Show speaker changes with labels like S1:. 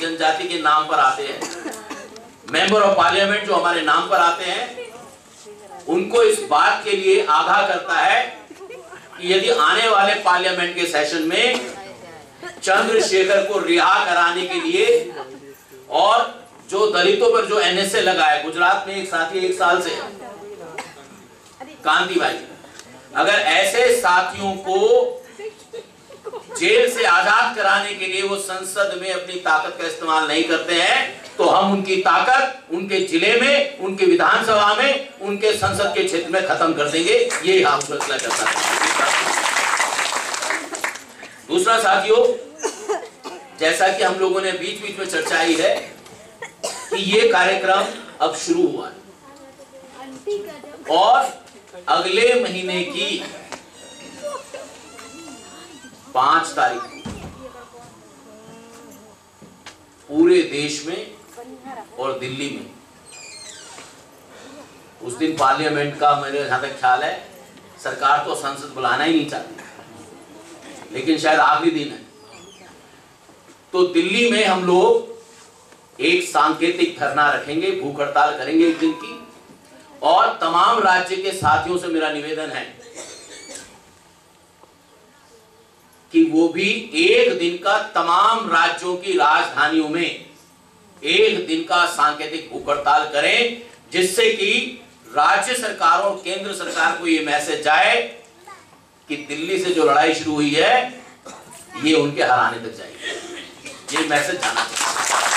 S1: जनजाति के नाम पर आते हैं, मेंबर ऑफ पार्लियामेंट जो हमारे नाम पर आते हैं, उनको इस बात के लिए आगाह करता है कि यदि आने वाले पार्लियामेंट के सेशन में चंद्रशेखर को रिहा कराने के लिए और जो दलितों पर जो एनएसए लगा है, गुजरात में एक साथी 1 साल से कांति भाई, अगर ऐसे साथियों को जेल से आजाद कराने के लिए वो संसद में अपनी ताकत का इस्तेमाल नहीं करते हैं, तो हम उनकी ताकत उनके जिले में, उनके विधानसभा में, उनके संसद के क्षेत्र में खत्म कर देंगे। ये हम फैसला करता है। दूसरा साथियों, जैसा कि हम लोगों ने बीच बीच में चर्चा की है कि ये कार्यक्रम अब शुरू हुआ है और अगले महीने की 5 तारीख पूरे देश में और दिल्ली में, उस दिन पार्लियामेंट का मेरे जहां तक ख्याल है सरकार तो संसद बुलाना ही नहीं चाहती, लेकिन शायद आखिरी दिन है, तो दिल्ली में हम लोग एक सांकेतिक धरना रखेंगे, भूख हड़ताल करेंगे 1 दिन की। और तमाम राज्य के साथियों से मेरा निवेदन है कि वो भी 1 दिन का तमाम राज्यों की राजधानियों में 1 दिन का सांकेतिक भूख हड़ताल करें, जिससे कि राज्य सरकारों और केंद्र सरकार को ये मैसेज जाए कि दिल्ली से जो लड़ाई शुरू हुई है ये उनके हराने तक जाएगी। ये मैसेज जाना चाहिए।